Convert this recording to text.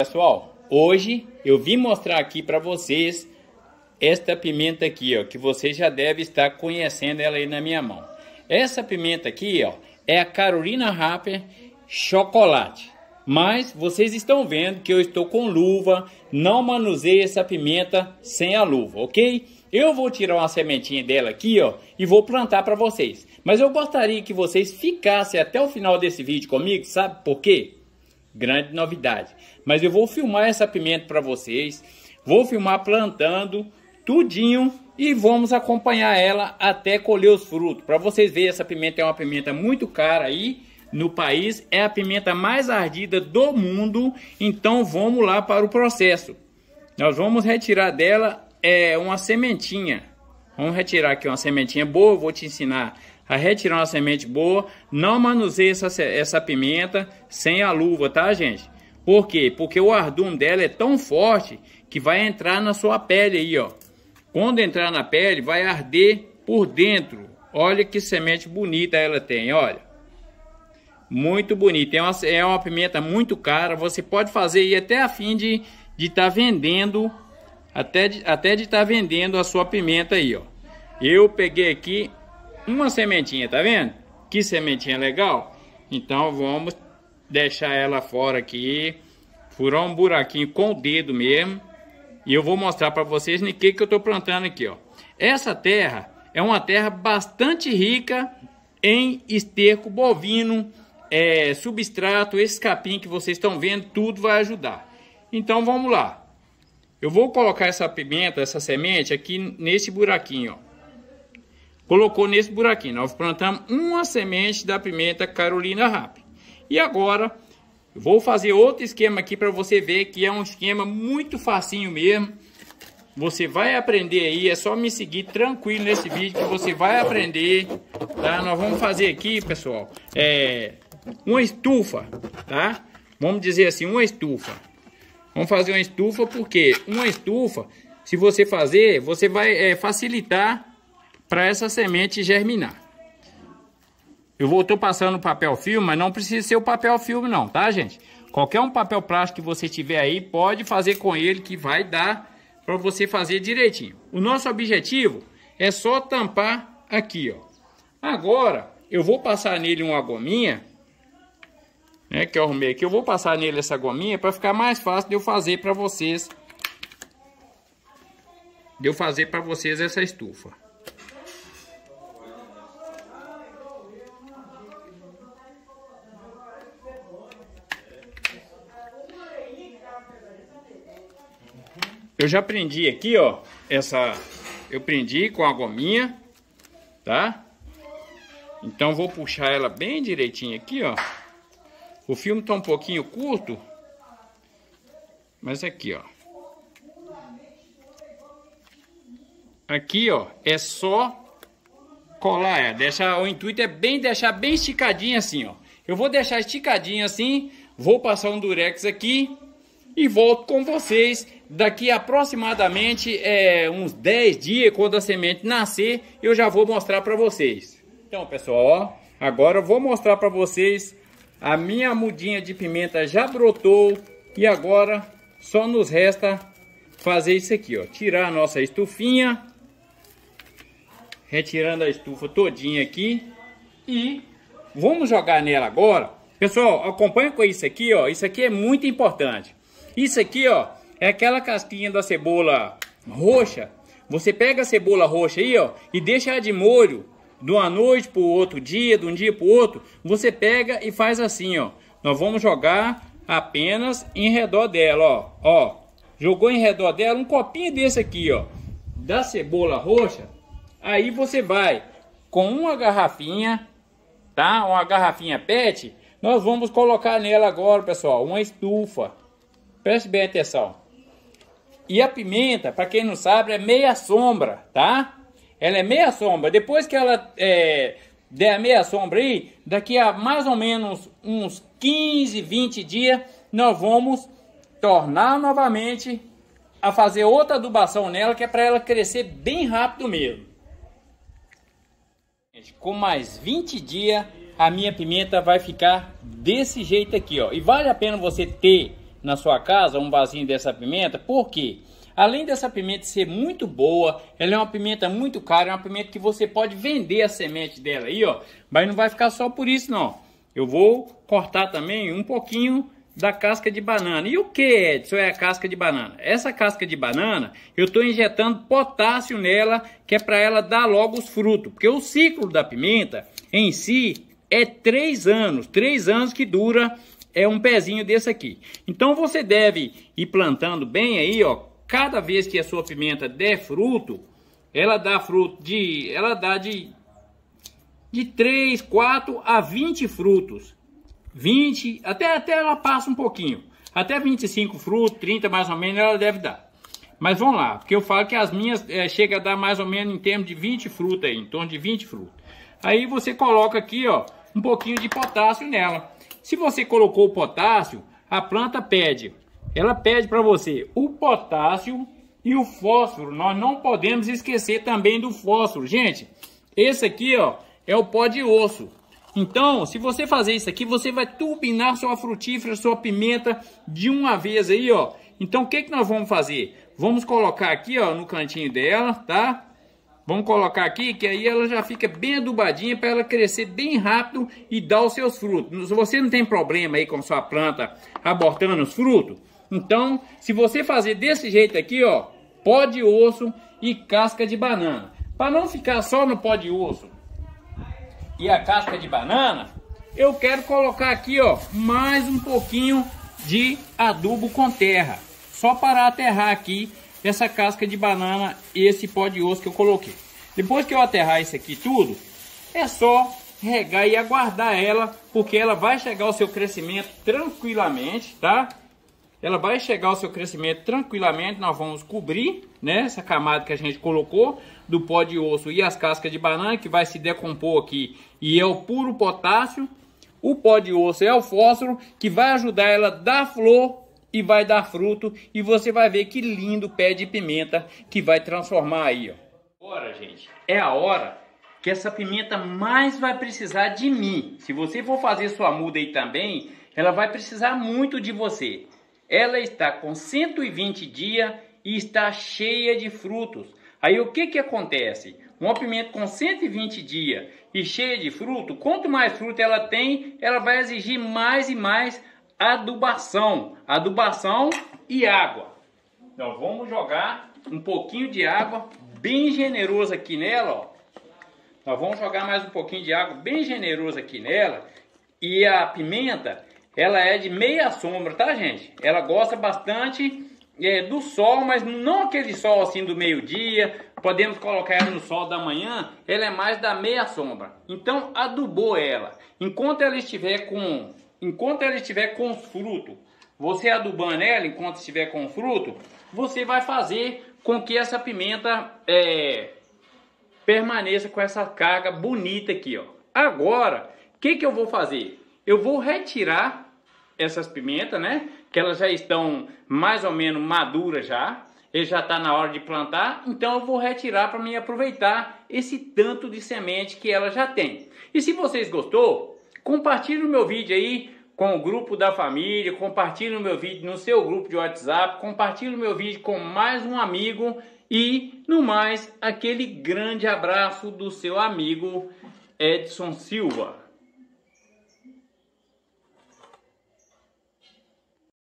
Pessoal, hoje eu vim mostrar aqui para vocês esta pimenta aqui, ó, que você já deve estar conhecendo ela aí na minha mão. Essa pimenta aqui, ó, é a Carolina Reaper chocolate. Mas vocês estão vendo que eu estou com luva, não manuseio essa pimenta sem a luva, ok? Eu vou tirar uma sementinha dela aqui, ó, e vou plantar para vocês. Mas eu gostaria que vocês ficassem até o final desse vídeo comigo, sabe por quê? Grande novidade. Mas eu vou filmar essa pimenta para vocês, vou filmar plantando tudinho e vamos acompanhar ela até colher os frutos. Para vocês verem, essa pimenta é uma pimenta muito cara aí no país, é a pimenta mais ardida do mundo. Então vamos lá para o processo. Nós vamos retirar dela uma sementinha. Vamos retirar aqui uma sementinha boa. Vou te ensinar a retirar uma semente boa. Não manuseie essa pimenta sem a luva, tá, gente? Por quê? Porque o ardume dela é tão forte que vai entrar na sua pele aí, ó. Quando entrar na pele, vai arder por dentro. Olha que semente bonita ela tem, olha. Muito bonita. É uma pimenta muito cara. Você pode fazer aí até a fim de estar vendendo, até de estar vendendo a sua pimenta aí, ó. Eu peguei aqui uma sementinha, tá vendo? Que sementinha legal. Então vamos deixar ela fora aqui, furar um buraquinho com o dedo mesmo. E eu vou mostrar para vocês no que eu tô plantando aqui, ó. Essa terra é uma terra bastante rica em esterco bovino, substrato, esse capim que vocês estão vendo, tudo vai ajudar. Então vamos lá. Eu vou colocar essa pimenta, essa semente aqui nesse buraquinho, ó. Colocou nesse buraquinho, nós plantamos uma semente da pimenta Carolina Reaper. E agora eu vou fazer outro esquema aqui para você ver que é um esquema muito facinho mesmo. Você vai aprender aí, é só me seguir tranquilo nesse vídeo que você vai aprender, tá? Nós vamos fazer aqui, pessoal, uma estufa, tá? Vamos dizer assim, uma estufa. Vamos fazer uma estufa porque uma estufa, se você fazer, você vai facilitar para essa semente germinar. Tô passando papel filme, mas não precisa ser o papel filme não, tá, gente? Qualquer um papel plástico que você tiver aí, pode fazer com ele que vai dar para você fazer direitinho. O nosso objetivo é só tampar aqui, ó. Agora, eu vou passar nele uma gominha, né, que eu arrumei aqui. Eu vou passar nele essa gominha para ficar mais fácil de eu fazer para vocês. Essa estufa. Eu já prendi aqui, ó, eu prendi com a gominha, tá? Então vou puxar ela bem direitinho aqui, ó. O filme tá um pouquinho curto, mas aqui, ó. Aqui, ó, é só colar, o intuito é deixar bem esticadinho assim, ó. Eu vou deixar esticadinho assim, vou passar um durex aqui e volto com vocês daqui aproximadamente uns 10 dias, quando a semente nascer, eu já vou mostrar para vocês. Então, pessoal, ó, agora eu vou mostrar para vocês, a minha mudinha de pimenta já brotou e agora só nos resta fazer isso aqui, ó, tirar a nossa estufinha, retirando a estufa todinha aqui e vamos jogar nela agora. Pessoal, acompanha com isso aqui, ó, isso aqui é muito importante. Isso aqui, ó, é aquela casquinha da cebola roxa. Você pega a cebola roxa aí, ó, e deixa ela de molho de uma noite para o outro dia, de um dia para o outro. Você pega e faz assim, ó. Nós vamos jogar apenas em redor dela, ó. Ó, jogou em redor dela um copinho desse aqui, ó, da cebola roxa. Aí você vai com uma garrafinha, tá? Uma garrafinha PET. Nós vamos colocar nela agora, pessoal, uma estufa. Preste bem atenção. E a pimenta, para quem não sabe, é meia sombra, tá? Ela é meia sombra. Depois que ela der a meia sombra aí, daqui a mais ou menos uns 15, 20 dias, nós vamos tornar novamente a fazer outra adubação nela, que é para ela crescer bem rápido mesmo. Com mais 20 dias, a minha pimenta vai ficar desse jeito aqui, ó. E vale a pena você ter na sua casa um vasinho dessa pimenta. Por quê? Além dessa pimenta ser muito boa, ela é uma pimenta muito cara, é uma pimenta que você pode vender a semente dela aí, ó. Mas não vai ficar só por isso, não. Eu vou cortar também um pouquinho da casca de banana. E o que, Edson, é a casca de banana? Essa casca de banana, eu estou injetando potássio nela, que é para ela dar logo os frutos. Porque o ciclo da pimenta em si é 3 anos. 3 anos que dura um pezinho desse aqui. Então você deve ir plantando bem aí, ó. Cada vez que a sua pimenta der fruto, ela dá fruto de 3, 4 a 20 frutos. 20, até ela passa um pouquinho. Até 25 frutos, 30 mais ou menos ela deve dar. Mas vamos lá, porque eu falo que as minhas chega a dar mais ou menos em termos de 20 frutos aí, em torno de 20 frutos. Aí você coloca aqui, ó, um pouquinho de potássio nela. Se você colocou o potássio, a planta pede. Ela pede para você o potássio e o fósforo. Nós não podemos esquecer também do fósforo. Gente, esse aqui, ó, é o pó de osso. Então, se você fazer isso aqui, você vai turbinar sua frutífera, sua pimenta de uma vez aí, ó. Então, o que nós vamos fazer? Vamos colocar aqui, ó, no cantinho dela, tá? Vamos colocar aqui, que aí ela já fica bem adubadinha para ela crescer bem rápido e dar os seus frutos. Se você não tem problema aí com sua planta abortando os frutos, então, se você fazer desse jeito aqui, ó, pó de osso e casca de banana. Para não ficar só no pó de osso e a casca de banana, eu quero colocar aqui, ó, mais um pouquinho de adubo com terra. Só para aterrar aqui essa casca de banana e esse pó de osso que eu coloquei. Depois que eu aterrar isso aqui tudo, é só regar e aguardar ela, porque ela vai chegar ao seu crescimento tranquilamente, tá? Ela vai chegar ao seu crescimento tranquilamente. Nós vamos cobrir, né, essa camada que a gente colocou do pó de osso e as cascas de banana, que vai se decompor aqui, e é o puro potássio. O pó de osso é o fósforo, que vai ajudar ela a dar flor e vai dar fruto, e você vai ver que lindo pé de pimenta que vai transformar aí, ó. Agora, gente, é a hora que essa pimenta mais vai precisar de mim. Se você for fazer sua muda aí também, ela vai precisar muito de você. Ela está com 120 dias e está cheia de frutos. Aí o que acontece? Uma pimenta com 120 dias e cheia de fruto, quanto mais fruto ela tem, ela vai exigir mais e mais adubação. Adubação e água. Nós vamos jogar um pouquinho de água bem generosa aqui nela, ó. Nós vamos jogar mais um pouquinho de água bem generosa aqui nela. E a pimenta, ela é de meia sombra, tá, gente? Ela gosta bastante do sol, mas não aquele sol assim do meio-dia. Podemos colocar ela no sol da manhã. Ela é mais da meia sombra. Então, adubou ela. Enquanto ela estiver com os frutos, você adubando ela enquanto estiver com o fruto, você vai fazer com que essa pimenta permaneça com essa carga bonita aqui, ó. Agora, o que eu vou fazer? Eu vou retirar essas pimentas, né? Que elas já estão mais ou menos maduras já. Ele já está na hora de plantar. Então eu vou retirar para mim aproveitar esse tanto de semente que ela já tem. E se vocês gostou, compartilhe o meu vídeo aí com o grupo da família. Compartilhe o meu vídeo no seu grupo de WhatsApp. Compartilhe o meu vídeo com mais um amigo. E, no mais, aquele grande abraço do seu amigo Edson Silva.